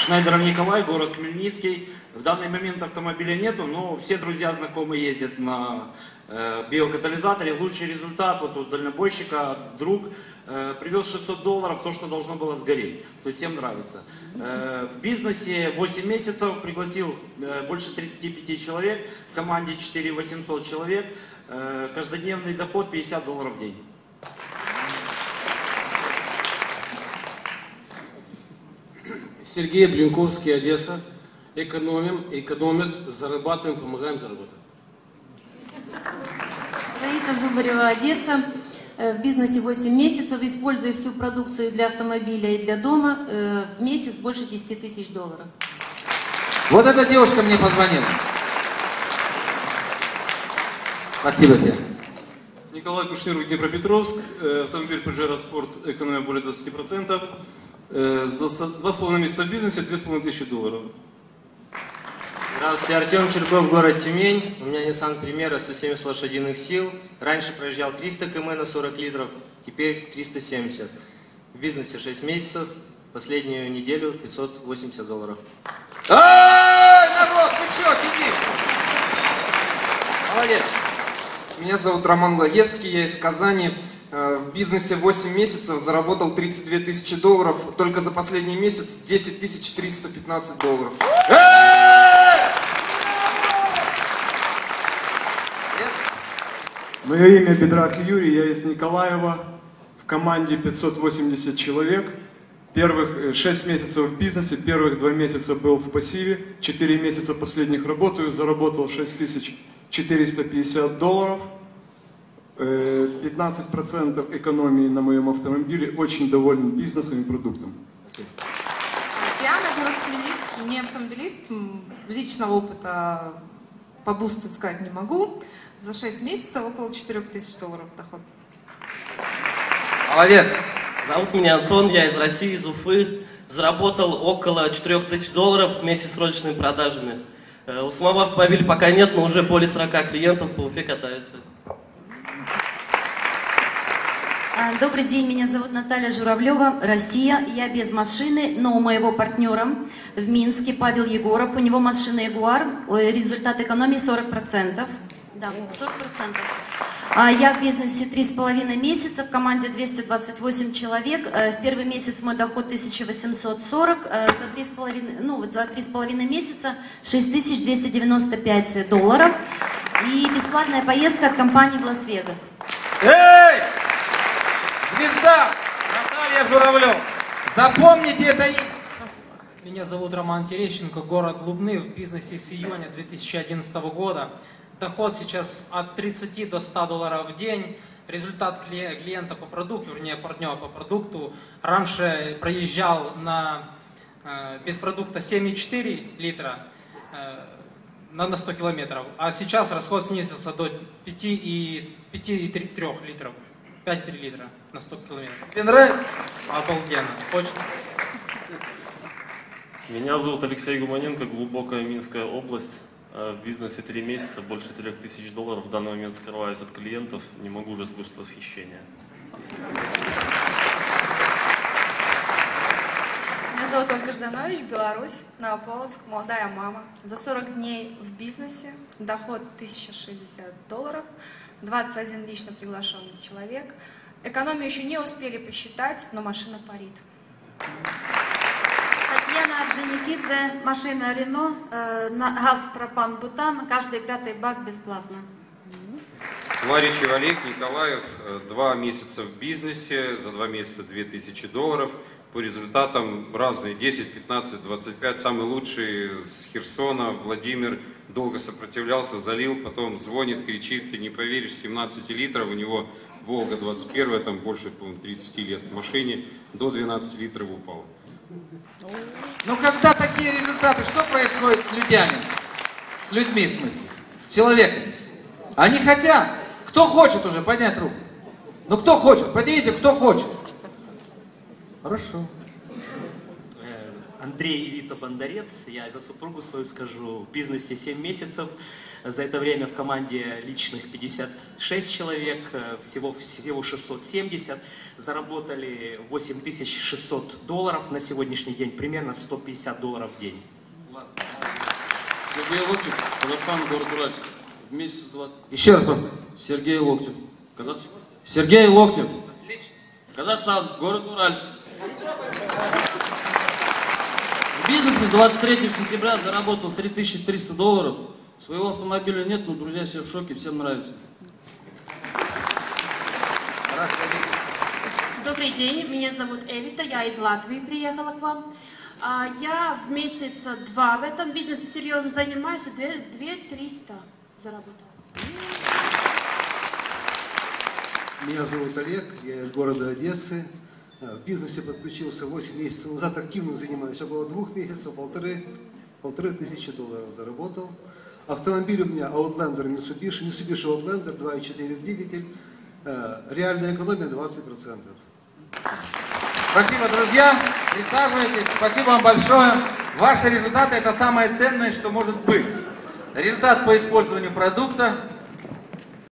Шнайдеров Николай, город Хмельницкий. В данный момент автомобиля нету, но все друзья, знакомые ездят на биокатализаторе. Лучший результат вот у дальнобойщика, друг, привез $600, то, что должно было сгореть. То есть всем нравится. В бизнесе 8 месяцев, пригласил больше 35 человек, в команде 4800 человек, каждодневный доход $50 в день. Сергей Блинковский, Одесса. Экономим, экономят, зарабатываем, помогаем заработать. Раиса Зубарева, Одесса. В бизнесе 8 месяцев, используя всю продукцию для автомобиля и для дома, в месяц больше $10 000. Вот эта девушка мне позвонила. Спасибо тебе. Николай Кушниров, Днепропетровск. Автомобиль Pajero Sport, экономия более 20%. За 2,5 месяца в бизнесе $2500. Здравствуйте, Артем Черков, город Тюмень. У меня Nissan Primera 170 лошадиных сил. Раньше проезжал 300 км на 40 литров, теперь 370. В бизнесе 6 месяцев, последнюю неделю $580. Эй, народ, ты чё, сиди? Молодец. Меня зовут Роман Лагевский, я из Казани. В бизнесе 8 месяцев, заработал $32 000, только за последний месяц $10 315. Мое имя Бедрак Юрий, я из Николаева, в команде 580 человек. Первых 6 месяцев в бизнесе, первых 2 месяца был в пассиве, 4 месяца последних работаю, заработал $6 450. 15% экономии на моем автомобиле, очень доволен бизнесом и продуктом. Татьяна, город Хмельницкий, не автомобилист, личного опыта по бусту сказать не могу. За 6 месяцев около $4000 доход. Молодец. Зовут меня Антон, я из России, из Уфы. Заработал около $4000 в месяц с розничными продажами. У самого автомобиля пока нет, но уже более 40 клиентов по Уфе катаются. Добрый день, меня зовут Наталья Журавлева, Россия. Я без машины, но у моего партнера в Минске Павел Егоров, у него машина Ягуар, результат экономии 40%. Да, 40%. Я в бизнесе 3,5 месяца, в команде 228 человек. В первый месяц мой доход 1840, за 3,5 месяца $6295. И бесплатная поездка от компании в Лас-Вегас. Эй! Звезда! Наталья Журавлева. Запомните это имя. Меня зовут Роман Терещенко, город Лубны, в бизнесе с июня 2011 года. Доход сейчас от 30 до $100 в день. Результат клиента по продукту, вернее партнера по продукту. Раньше проезжал без продукта 7,4 литра на 100 километров, а сейчас расход снизился до 5,3 литров. 5,3 литра на 100 километров. Тебе нравится? Обалденно. Очень. Меня зовут Алексей Гуманенко, глубокая Минская область. В бизнесе 3 месяца, больше $3000. В данный момент скрываюсь от клиентов, не могу уже слышать восхищения. Меня зовут Ольга Жданович, Беларусь, Новополоцк, молодая мама. За 40 дней в бизнесе, доход $1060, 21 лично приглашенный человек. Экономию еще не успели посчитать, но машина парит. Татьяна Орджоникидзе, машина Рено, газ, пропан, бутан, каждый 5-й бак бесплатно. Ларичев Олег, Николаев, 2 месяца в бизнесе, за 2 месяца $2000. По результатам разные, 10, 15, 25. Самый лучший с Херсона, Владимир, долго сопротивлялся, залил, потом звонит, кричит, ты не поверишь, 17 литров, у него Волга 21, там больше, по-моему, 30 лет в машине, до 12 литров упал. Ну, когда такие результаты, что происходит с людьми? С людьми, в смысле? С человеком? Они хотят. Кто хочет уже поднять руку? Ну, кто хочет? Поднимите, кто хочет. Хорошо. Андрей Вита Бондарец. Я за супругу свою скажу. В бизнесе 7 месяцев. За это время в команде личных 56 человек. Всего 670. Заработали $8600. На сегодняшний день примерно $150 в день. Сергей Локтев, Казахстан, город Уральск. В месяц 20. Еще раз, пожалуйста. Сергей Локтев. Сергей Локтев. Казахстан, город Уральск. В бизнесе с 23 сентября заработал $3300. Своего автомобиля нет, но друзья все в шоке, всем нравится. Добрый день, меня зовут Эвита, я из Латвии приехала к вам. Я в месяца 2 в этом бизнесе серьезно занимаюсь, 2300 заработала. Меня зовут Олег, я из города Одессы. В бизнесе подключился 8 месяцев назад, активно занимаюсь. Около 2 месяцев, $1500 заработал. Автомобиль у меня Outlander Mitsubishi Outlander 2.4 двигатель. Реальная экономия 20%. Спасибо, друзья. Присаживайтесь. Спасибо вам большое. Ваши результаты – это самое ценное, что может быть. Результат по использованию продукта,